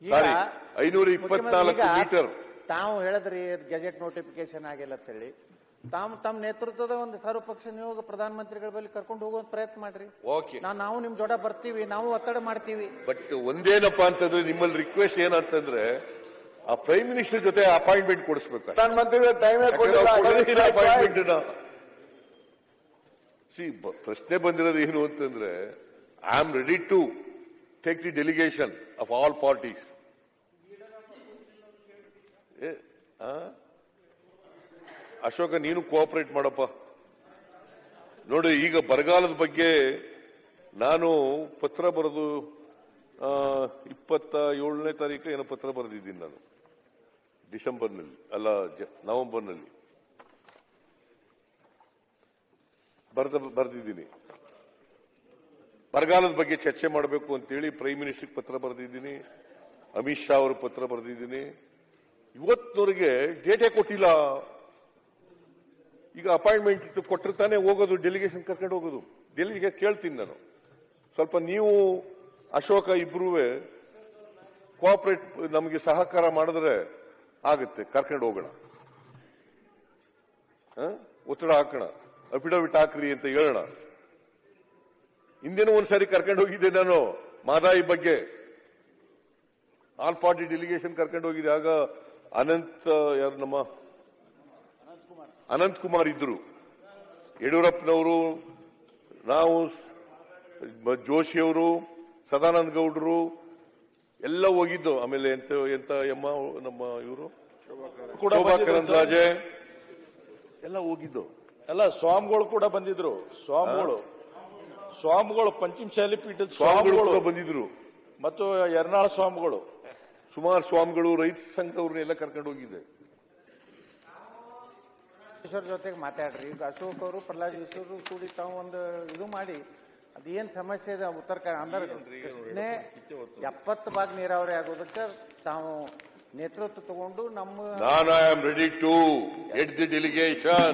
ಸಾರಿ 524 metre. ತಾವು ಹೇಳಿದ್ರಿ gazette notification ಆಗಿಲ್ಲ ಅಂತ ಹೇಳಿ, ತಮ್ಮ ನೇತೃತ್ವದ ಒಂದು ಸರ್ವಪಕ್ಷ ನಿಯೋಗ ಪ್ರಧಾನಮಂತ್ರಿಗಳ ಬಳಿ ಕರ್ಕೊಂಡು ಹೋಗುವಂತ ಪ್ರಯತ್ನ ಮಾಡ್ರಿ. ನಾವು ನಿಮ್ ಜೋಡ ಬರ್ತೀವಿ, ನಾವು ಒತ್ತಡ ಮಾಡ್ತೀವಿ. ಬಟ್ ಒಂದೇನಪ್ಪಾ ಅಂತಂದ್ರೆ ನಿಮ್ಮಲ್ಲಿ ರಿಕ್ವೆಸ್ಟ್ ಏನಂತಂದ್ರೆ ಆ ಪ್ರೈಮ್ ಮಿನಿಸ್ಟರ್ ಜೊತೆ ಅಪಾಯಿಂಟ್ಮೆಂಟ್ ಕೊಡಿಸ್ಬೇಕು. ಪ್ರಧಾನಮಂತ್ರಿಗಳ ಟೈಮ್ ಪ್ರಶ್ನೆ ಬಂದಿರೋದು ಏನು ಅಂತಂದ್ರೆ I am ready to take the delegation of all parties. Ashoka, ನೀನು ಕೋಆಪರೇಟ್ ಮಾಡಪ್ಪ. ನೋಡಿ, ಈಗ ಬರಗಾಲದ ಬಗ್ಗೆ ನಾನು ಪತ್ರ ಬರೆದು 27ನೇ ತಾರೀಕು ಏನೋ ಪತ್ರ ಬರೆದಿದ್ದೀನಿ ನಾನು, ಡಿಸೆಂಬರ್ನಲ್ಲಿ ಅಲ್ಲ ನವೆಂಬರ್ನಲ್ಲಿ ಬರೆದಿದ್ದೀನಿ. ಬರಗಾಲದ ಬಗ್ಗೆ ಚರ್ಚೆ ಮಾಡಬೇಕು ಅಂತೇಳಿ ಪ್ರೈಮ್ ಮಿನಿಸ್ಟರ್ಗೆ ಪತ್ರ ಬರೆದಿದ್ದೀನಿ, ಅಮಿತ್ ಶಾ ಅವರು ಪತ್ರ ಬರೆದಿದ್ದೀನಿ. ಇವತ್ತಿನವರೆಗೆ ಡೇಟೇ ಕೊಟ್ಟಿಲ್ಲ. ಈಗ ಅಪಾಯಿಂಟ್ಮೆಂಟ್ ಕೊಟ್ಟರೆ ತಾನೇ ಹೋಗೋದು, ಡೆಲಿಗೇಷನ್ ಕರ್ಕೊಂಡು ಹೋಗೋದು. ಡೆಲ್ಲಿಗೆ ಕೇಳ್ತೀನಿ ನಾನು, ಸ್ವಲ್ಪ ನೀವು ಅಶೋಕ ಇಬ್ರೂ ಕೋಆಪರೇಟ್ ನಮಗೆ ಸಹಕಾರ ಮಾಡಿದ್ರೆ ಆಗುತ್ತೆ, ಕರ್ಕೊಂಡು ಹೋಗೋಣ, ಒತ್ತಡ ಹಾಕೋಣ, ಅಫಿಡವಿಟ್ ಹಾಕ್ರಿ ಅಂತ ಹೇಳೋಣ. ಹಿಂದೇನೂ ಒಂದ್ಸಾರಿ ಕರ್ಕೊಂಡು ಹೋಗಿದ್ದೆ ನಾನು ಮಾದಾಯಿ ಬಗ್ಗೆ, ಆಲ್ ಪಾರ್ಟಿ ಡೆಲಿಗೇಷನ್ ಕರ್ಕೊಂಡು ಹೋಗಿದೆ. ಆಗ ಯಾರು ನಮ್ಮ ಅನಂತ್ ಕುಮಾರ್ ಇದ್ರು, ಯಡಿಯೂರಪ್ಪನವರು, ನಾವು, ಜೋಶಿಯವರು, ಸದಾನಂದ ಗೌಡರು ಎಲ್ಲ ಹೋಗಿದ್ದು. ಆಮೇಲೆ ಎಂತ ಎಮ್ಮ ನಮ್ಮ ಇವರು ಶೋಭಾ ಕರಂದ್ಲಾಜೆ ಎಲ್ಲ ಹೋಗಿದ್ದು. ಎಲ್ಲ ಸ್ವಾಮಿಗಳು ಕೂಡ ಬಂದಿದ್ರು. ಸ್ವಾಮಿಗಳು ಪಂಚಮಶಾಲಿ ಪೀಠದ ಸ್ವಾಮಿಗಳು ಬಂದಿದ್ರು ಮತ್ತು ಯರ್ನಾಳ ಸ್ವಾಮಿಗಳು, ಸುಮಾರು ಸ್ವಾಮಿಗಳು, ರೈತ ಸಂಘದವ್ರನ್ನೆಲ್ಲ ಕರ್ಕೊಂಡು ಹೋಗಿದ್ದೆ. ಜೊತೆಗೆ ಮಾತಾಡ್ರಿ. ಈಗ ಅಶೋಕ್ ಅವರು, ಪ್ರಹ್ಲಾದ್ ಜೋಶಿ ಕೂಡಿ ತಾವು ಒಂದು ಇದು ಮಾಡಿ ಅದೇನ್ ಸಮಸ್ಯೆ ಇದೆ ಉತ್ತರ ಕರ್ನಾಟಕ 70 ಭಾಗ ನೀರಾವರಿ ಆಗೋದಕ್ಕೆ ತಾವು ನೇತೃತ್ವ ತಗೊಂಡು ನಮ್ಮ ನಾನು I am ready to get the delegation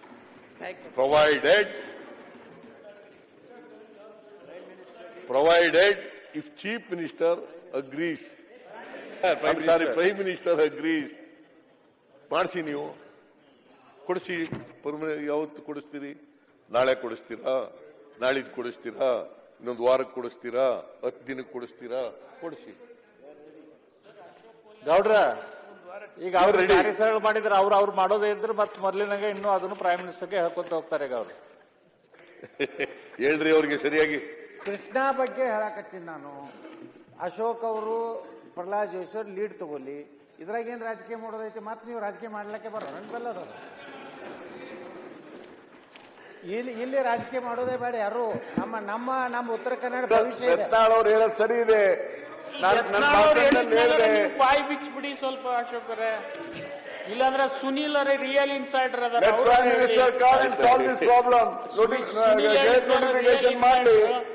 provided if chief minister agrees. Prime minister agrees. ಮಾಡಿಸಿ, ನೀವು ಕೊಡಿಸಿ. ಯಾವತ್ತು ಕೊಡಿಸ್ತೀರಿ? ನಾಳೆ ಕೊಡಿಸ್ತೀರಾ? ನಾಳಿದ್ದು ಕೊಡಿಸ್ತೀರಾ? ಇನ್ನೊಂದು ವಾರಕ್ಕೆ ಕೊಡಿಸ್ತೀರಾ? 10 ದಿನಕ್ಕೆ ಕೊಡಿಸ್ತೀರಾ? ಕೊಡಿಸಿ. ಗೌಡ್ರ, ಈಗ ಅವ್ರು ಕಾರ್ಯಸರಳ ಮಾಡಿದ್ರೆ ಅವ್ರು ಮಾಡೋದೇ ಇದ್ರೆ ಮತ್ತೆ ಮೊದಲಿನಾಗ ಇನ್ನೂ ಅದನ್ನು ಪ್ರೈಮ್ ಮಿನಿಸ್ಟರ್ಗೆ ಹೇಳ್ಕೊಂತ ಹೋಗ್ತಾರೆ. ಈಗ ಅವ್ರು ಹೇಳ್ರಿ ಅವ್ರಿಗೆ ಸರಿಯಾಗಿ. ಕೃಷ್ಣಾ ಬಗ್ಗೆ ಹೇಳಕತ್ತೀನಿ ನಾನು. ಅಶೋಕ್ ಅವರು, ಪ್ರಹ್ಲಾದ್ ಜೋಶಿ ಅವರು ಲೀಡ್ ತಗೊಳ್ಳಿ. ಇದ್ರಾಗ ಏನ್ ರಾಜಕೀಯ ಮಾಡೋದೈತಿ? ಮತ್ತೆ ನೀವು ರಾಜಕೀಯ ಮಾಡ್ಲಿಕ್ಕೆ ಬರೋಣ ಬೆಲ್ಲದ ಇಲ್ಲಿ ರಾಜಕೀಯ ಮಾಡೋದೇ ಬೇಡ ಯಾರು. ನಮ್ಮ ಉತ್ತರ ಕನ್ನಡ ಭವಿಷ್ಯ ಅವ್ರು ಹೇಳೋದು ಸರಿ ಇದೆ. ಬಾಯಿ ಬಿಚ್ಚಿಬಿಡಿ ಸ್ವಲ್ಪ ಅಶೋಕರೇ, ಇಲ್ಲಾಂದ್ರೆ ಸುನೀಲ್ ಅವರೇ ರಿಯಲ್ ಇನ್ಸೈಡರ್ ಅದಾರ. Prime minister call and solve this problem. Notification ಮಾಡಲಿ.